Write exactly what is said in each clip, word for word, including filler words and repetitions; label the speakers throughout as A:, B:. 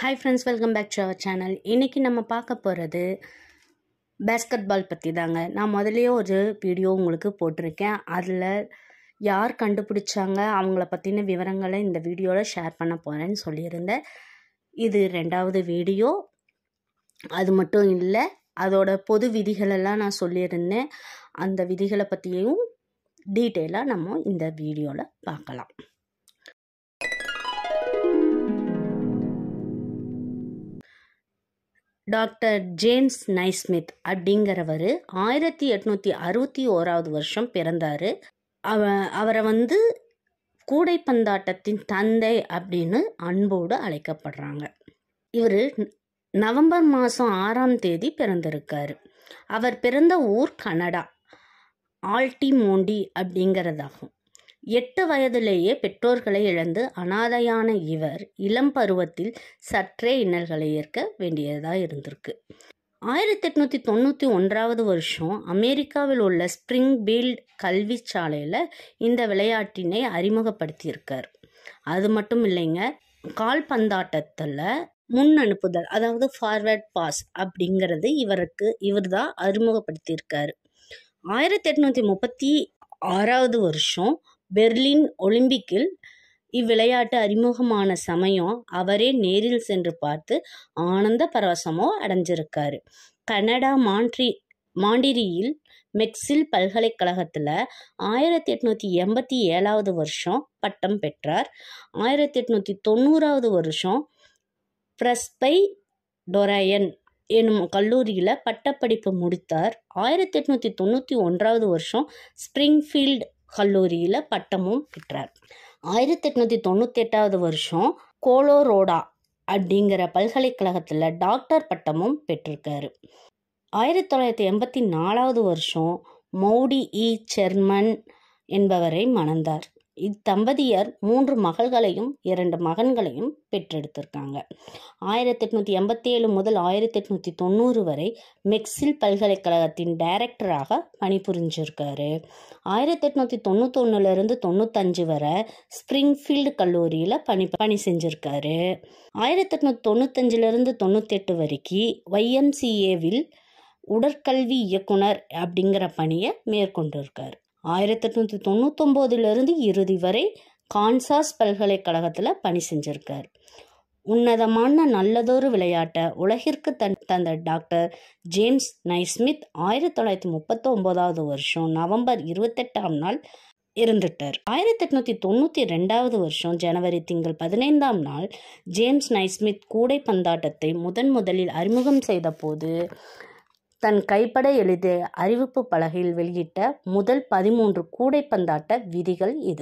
A: Hi friends, welcome back to our channel. இன்றைக்கி நம்ம பார்க்க போகிறது பேஸ்கெட் பால் பற்றி தாங்க. நான் முதலேயே ஒரு வீடியோ உங்களுக்கு போட்டிருக்கேன். அதில் யார் கண்டுபிடிச்சாங்க அவங்கள பற்றின விவரங்களை இந்த வீடியோவில் ஷேர் பண்ண போகிறேன்னு சொல்லியிருந்தேன். இது ரெண்டாவது வீடியோ. அது மட்டும் இல்லை, அதோட பொது விதிகளெல்லாம் நான் சொல்லியிருந்தேன். அந்த விதிகளை பற்றியும் டீட்டெயிலாக நம்ம இந்த வீடியோவில் பார்க்கலாம். டாக்டர் ஜேம்ஸ் நைஸ்மித் அப்படிங்கிறவர் ஆயிரத்தி எட்நூற்றி அறுபத்தி ஓராவது வருஷம் பிறந்தார். அவ அவரை வந்து கூடைப்பந்தாட்டத்தின் தந்தை அப்படின்னு அன்போடு அழைக்கப்படுறாங்க. இவர் நவம்பர் மாதம் ஆறாம் தேதி பிறந்திருக்காரு. அவர் பிறந்த ஊர் கனடா, ஆல்டிமோண்டி அப்படிங்கிறதாகும். எட்டு வயதிலேயே பெற்றோர்களை இழந்து அனாதையான இவர் இளம் பருவத்தில் சற்றே இன்னல்களை ஏற்க வேண்டியதாக இருந்திருக்கு. ஆயிரத்தி எட்நூற்றி தொண்ணூற்றி ஒன்றாவது வருஷம் அமெரிக்காவில் உள்ள ஸ்பிரிங் பீல்ட் கல்வி சாலையில் இந்த விளையாட்டினை அறிமுகப்படுத்தியிருக்கார். அது மட்டும் இல்லைங்க, கால்பந்தாட்டத்தில் முன் அனுப்புதல், அதாவது ஃபார்வர்ட் பாஸ் அப்படிங்கிறது இவருக்கு இவர் தான் அறிமுகப்படுத்தியிருக்காரு. ஆயிரத்தி எட்நூற்றி முப்பத்தி ஆறாவது வருஷம் பெர்லின் ஒலிம்பிக்கில் இவ்விளையாட்டு அறிமுகமான சமயம் அவரே நேரில் சென்று பார்த்து ஆனந்த பரவசமோ அடைஞ்சிருக்காரு. கனடா மாண்ட்ரி மாண்டிரியில் மெக்சில் பல்கலைக்கழகத்தில் ஆயிரத்தி எட்நூற்றி எண்பத்தி ஏழாவது வருஷம் பட்டம் பெற்றார். ஆயிரத்தி எட்நூற்றி தொண்ணூறாவது வருஷம் பிரஸ்பை டொரையன் எனும் கல்லூரியில் பட்டப்படிப்பு முடித்தார். ஆயிரத்தி எட்நூற்றி தொண்ணூற்றி ஒன்றாவது வருஷம் ஸ்பிரிங்ஃபீல்டு கல்லூரியில் பட்டமும் பெற்றார். ஆயிரத்தி எட்நூற்றி தொண்ணூற்றி எட்டாவது வருஷம் கோலோரோடா அப்படிங்கிற பல்கலைக்கழகத்தில் டாக்டர் பட்டமும் பெற்றிருக்காரு. ஆயிரத்தி தொள்ளாயிரத்தி எண்பத்தி நாலாவது வருஷம் மௌடி இ செர்மன் என்பவரை மணந்தார். இத்தம்பதியர் மூன்று மகள்களையும் இரண்டு மகன்களையும் பெற்றெடுத்திருக்காங்க. ஆயிரத்தி எட்நூற்றி எண்பத்தி ஏழு முதல் ஆயிரத்தி எட்நூற்றி தொண்ணூறு வரை மெக்சில் பல்கலைக்கழகத்தின் டைரக்டராக பணிபுரிஞ்சிருக்காரு. ஆயிரத்தி எட்நூற்றி தொண்ணூற்றி ஒன்றுலேருந்து தொண்ணூத்தஞ்சு வரை ஸ்பிரிங்ஃபீல்டு கல்லூரியில் பணி பணி செஞ்சுருக்காரு. ஆயிரத்தி எட்நூற்றி தொண்ணூத்தஞ்சிலேருந்து தொண்ணூற்றி எட்டு வரைக்கும் ஒய்எம்சிஏவில் உடற்கல்வி இயக்குனர் அப்படிங்கிற பணியை மேற்கொண்டிருக்கார். ஆயிரத்தி எட்நூற்றி தொண்ணூத்தொம்போதுலேருந்து இறுதி வரை கான்சாஸ் பல்கலைக்கழகத்தில் பணி செஞ்சிருக்கார். உன்னதமான நல்லதொரு விளையாட்டை உலகிற்கு தன் தந்த டாக்டர் ஜேம்ஸ் நைஸ்மித் ஆயிரத்தி தொள்ளாயிரத்தி முப்பத்தி ஒன்பதாவது வருஷம் நவம்பர் இருபத்தெட்டாம் நாள் இருந்துட்டார். ஆயிரத்தி எட்நூற்றி தொண்ணூற்றி ரெண்டாவது வருஷம் ஜனவரி திங்கள் பதினைந்தாம் நாள் ஜேம்ஸ் நைஸ்மித் கூடைப்பந்தாட்டத்தை முதன் முதலில் அறிமுகம் செய்த போது தன் கைப்பட எழுதிய அறிவிப்பு பலகையில் வெளியிட்ட முதல் பதிமூன்று கூடைப்பந்தாட்ட விதிகள் இது.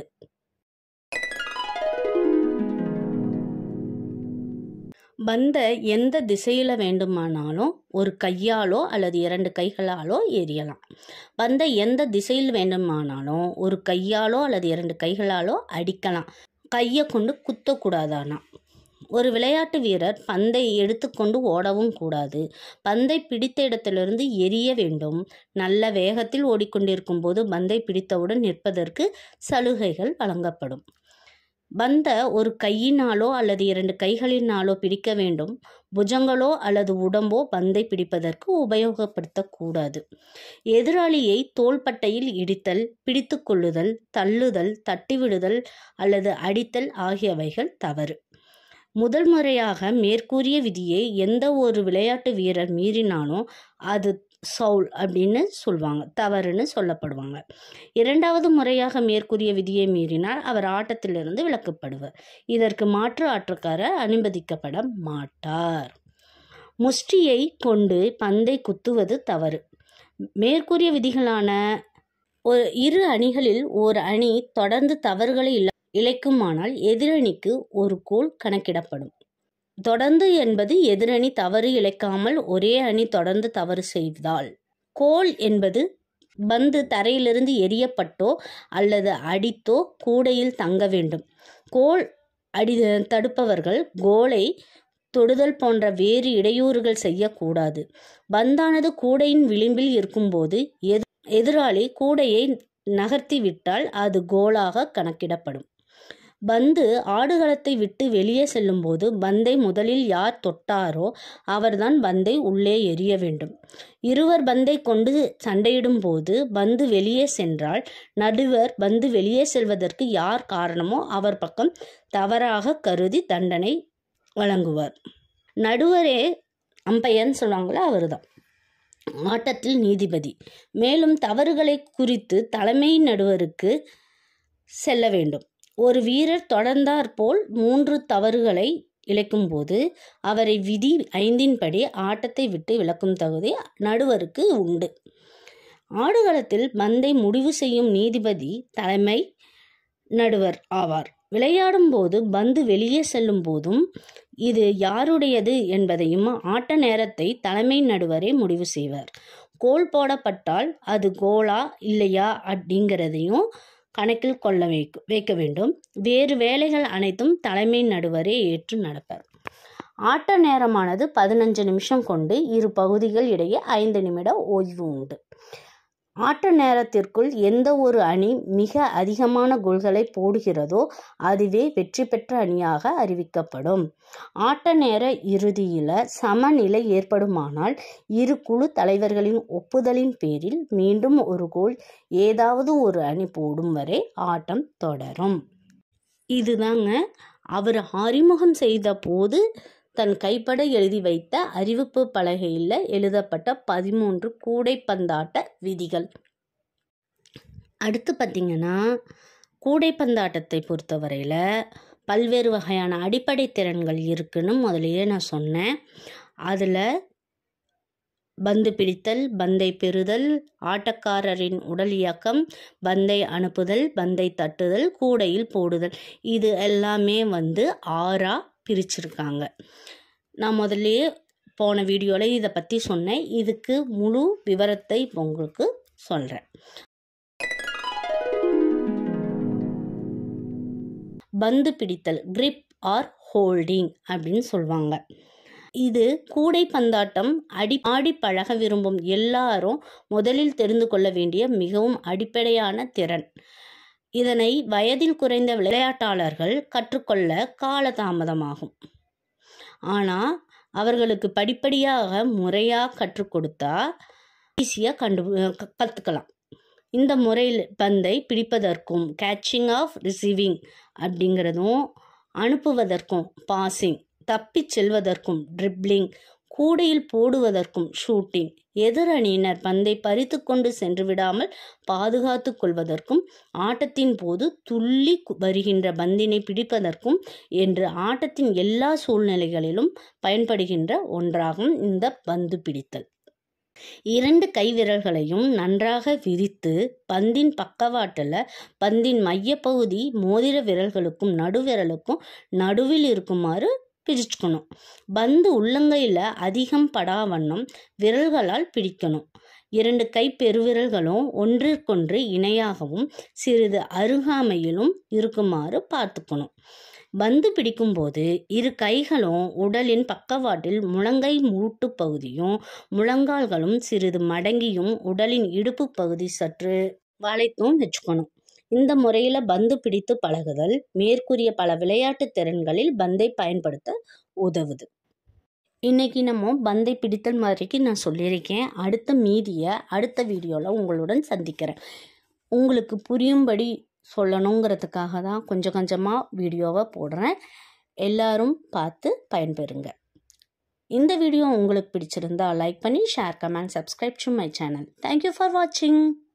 A: பந்தை எந்த திசையில் வேண்டுமானாலும் ஒரு கையாலோ அல்லது இரண்டு கைகளாலோ எறியலாம். பந்தை எந்த திசையில் வேண்டுமானாலும் ஒரு கையாலோ அல்லது இரண்டு கைகளாலோ அடிக்கலாம். கையை கொண்டு குத்தக்கூடாதானா. ஒரு விளையாட்டு வீரர் பந்தை எடுத்துக்கொண்டு ஓடவும் கூடாது. பந்தை பிடித்த இடத்திலிருந்து எரிய வேண்டும். நல்ல வேகத்தில் ஓடிக்கொண்டிருக்கும் போது பந்தை பிடித்தவுடன் நிற்பதற்கு சலுகைகள் வழங்கப்படும். பந்தை ஒரு கையினாலோ அல்லது இரண்டு கைகளினாலோ பிடிக்க வேண்டும். புஜங்களோ அல்லது உடம்போ பந்தை பிடிப்பதற்கு உபயோகப்படுத்தக்கூடாது. எதிராளியை தோள்பட்டையில் இடித்தல், பிடித்து கொள்ளுதல், தள்ளுதல், தட்டிவிடுதல் அல்லது அடித்தல் ஆகியவைகள் தவறு. முதல் முறையாக மேற்கூறிய விதியை எந்த ஒரு விளையாட்டு வீரர் மீறினாலும் அது சவுல் அப்படின்னு சொல்லுவாங்க, தவறுன்னு சொல்லப்படுவாங்க. இரண்டாவது முறையாக மேற்கூறிய விதியை மீறினால் அவர் ஆட்டத்திலிருந்து விலக்கப்படுவார். இதற்கு மாற்று ஆட்டக்காரர் அனுமதிக்கப்பட மாட்டார். முஷ்டியை கொண்டு பந்தை குத்துவது தவறு. மேற்கூறிய விதிகளான ஒரு இரு அணிகளில் ஒரு அணி தொடர்ந்து தவறுகளை இல்ல இழைக்குமானால் எதிரணிக்கு ஒரு கோல் கணக்கிடப்படும். தொடர்ந்து என்பது எதிரணி தவறு இழைக்காமல் ஒரே அணி தொடர்ந்து தவறு செய்தால். கோல் என்பது பந்து தரையிலிருந்து எரியப்பட்டோ அல்லது அடித்தோ கூடையில் தங்க வேண்டும். கோல் அடி தடுப்பவர்கள் கோலை தொடுதல் போன்ற வேறு இடையூறுகள் செய்யக்கூடாது. பந்தானது கூடையின் விளிம்பில் இருக்கும்போது எதிராளி கூடையை நகர்த்தி விட்டால் அது கோலாக கணக்கிடப்படும். பந்து ஆடுகளத்தை விட்டு வெளியே செல்லும்போது பந்தை முதலில் யார் தொட்டாரோ அவர்தான் பந்தை உள்ளே எறிய வேண்டும். இருவர் பந்தை கொண்டு சண்டையிடும் போது பந்து வெளியே சென்றால் நடுவர் பந்து வெளியே செல்வதற்கு யார் காரணமோ அவர் பக்கம் தவறாக கருதி தண்டனை வழங்குவார். நடுவரே அம்பையர்னு சொல்லுவாங்களா, அவர் தான் ஆட்டத்தில் நீதிபதி. மேலும் தவறுகளை குறித்து தலைமை நடுவருக்கு செல்ல வேண்டும். ஒரு வீரர் தொடர்ந்தாற்போல் மூன்று தவறுகளை இழைக்கும் போது அவரை விதி ஐந்தின் படி ஆட்டத்தை விட்டு விலக்கும் தகுதி நடுவருக்கு உண்டு. ஆடுகளத்தில் பந்தை முடிவு செய்யும் நீதிபதி தலைமை நடுவர் ஆவார். விளையாடும் போது பந்து வெளியே செல்லும் போதும் இது யாருடையது என்பதையும் ஆட்ட நேரத்தை தலைமை நடுவரே முடிவு செய்வார். கோல் போடப்பட்டால் அது கோலா இல்லையா அப்படிங்கிறதையும் கணக்கில் கொள்ள வைக்க வைக்க வேண்டும். வேறு வேலைகள் அனைத்தும் தலைமை நடுவரே ஏற்று நடப்பார். ஆட்ட நேரமானது பதினஞ்சு நிமிஷம் கொண்டு இரு பகுதிகள் இடையே ஐந்து நிமிட ஓய்வு உண்டு. ஆட்ட நேரத்திற்குள் எந்த ஒரு அணி மிக அதிகமான கோல்களை போடுகிறதோ அதுவே வெற்றி பெற்ற அணியாக அறிவிக்கப்படும். ஆட்ட நேர இறுதியில் சமநிலை ஏற்படுமானால் இரு குழு தலைவர்களின் ஒப்புதலின் பேரில் மீண்டும் ஒரு கோல் ஏதாவது ஒரு அணி போடும் வரை ஆட்டம் தொடரும். இதுதாங்க அவர் அறிமுகம் செய்த போது தன் கைப்பட எழுதி வைத்த அறிவிப்பு பலகையில் எழுதப்பட்ட பதிமூன்று கூடைப்பந்தாட்ட விதிகள். அடுத்து பார்த்திங்கன்னா, கூடைப்பந்தாட்டத்தை பொறுத்தவரையில் பல்வேறு வகையான அடிப்படை திறன்கள் இருக்குன்னு முதலையே நான் சொன்னேன். அதில் பந்து பிடித்தல், பந்தை பெறுதல், ஆட்டக்காரரின் உடல் இயக்கம், பந்தை அனுப்புதல், பந்தை தட்டுதல், கூடையில் போடுதல், இது எல்லாமே வந்து ஆறா பிரிச்சிருக்காங்க. நான் முதல்லையே போன வீடியோவில் இதை பற்றி சொன்னேன். இதுக்கு முழு விவரத்தை உங்களுக்கு சொல்கிறேன். பந்து பிடித்தல், கிரிப் ஆர் ஹோல்டிங் அப்படின்னு சொல்லுவாங்க. இது கூடை பந்தாட்டம் அடி ஆடி பழக விரும்பும் எல்லாரும் முதலில் தெரிந்து கொள்ள வேண்டிய மிகவும் அடிப்படையான திறன். இதனை வயதில் குறைந்த விளையாட்டாளர்கள் கற்றுக்கொள்ள காலதாமதமாகும். ஆனால் அவர்களுக்கு படிப்படியாக முறையாக கற்றுக் கொடுத்தா ஈஸியாக கண்டு கற்றுக்கலாம். இந்த முறையில் பந்தை பிடிப்பதற்கும் கேட்சிங் ஆஃப் ரிசீவிங் அப்படிங்கிறதும், அனுப்புவதற்கும் பாசிங், தப்பி செல்வதற்கும் ட்ரிப்ளிங், கூடையில் போடுவதற்கும் ஷூட்டிங், எதிர் அணியினர் பந்தை பறித்து கொண்டு சென்று விடாமல் பாதுகாத்து கொள்வதற்கும், ஆட்டத்தின் போது துள்ளி வருகின்ற பந்தினை பிடிப்பதற்கும் என்று ஆட்டத்தின் எல்லா சூழ்நிலைகளிலும் பயன்படுகின்ற ஒன்றாகும் இந்த பந்து பிடித்தல். இரண்டு கை விரல்களையும் நன்றாக விரித்து பந்தின் பக்கவாட்டில் பந்தின் மையப்பகுதி மோதிர விரல்களுக்கும் நடுவிரலுக்கும் நடுவில் இருக்குமாறு பிரிச்சுக்கணும். பந்து உள்ளங்கையில் அதிகம் படா வண்ணம் விரல்களால் பிடிக்கணும். இரண்டு கை பெருவிரல்களும் ஒன்றிற்கொன்று இணையாகவும் சிறிது அருகாமையிலும் இருக்குமாறு பார்த்துக்கணும். பந்து பிடிக்கும்போது இரு கைகளும் உடலின் பக்கவாட்டில் முழங்கை மூட்டு பகுதியும் முழங்கால்களும் சிறிது மடங்கியும் உடலின் இடுப்பு பகுதி சற்று வளைத்தும் வச்சுக்கணும். இந்த முறையில் பந்து பிடித்து பழகுதல் மேற்கூறிய பல விளையாட்டு திறன்களில் பந்தை பயன்படுத்த உதவுது. இன்னைக்கு நம்ம பந்தை பிடித்தல் மாதிரிக்கு நான் சொல்லியிருக்கேன். அடுத்த மீதியை அடுத்த வீடியோவில் உங்களுடன் சந்திக்கிறேன். உங்களுக்கு புரியும்படி சொல்லணுங்கிறதுக்காக தான் கொஞ்சம் கொஞ்சமாக வீடியோவை போடுறேன். எல்லாரும் பார்த்து பயன்பெறுங்க. இந்த வீடியோ உங்களுக்கு பிடிச்சிருந்தா லைக் பண்ணி share, comment, subscribe to my channel. Thank you for வாட்சிங்.